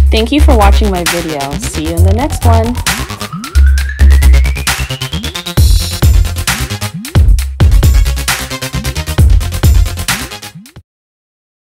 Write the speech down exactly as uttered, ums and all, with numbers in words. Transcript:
Thank you for watching my video. See you in the next one.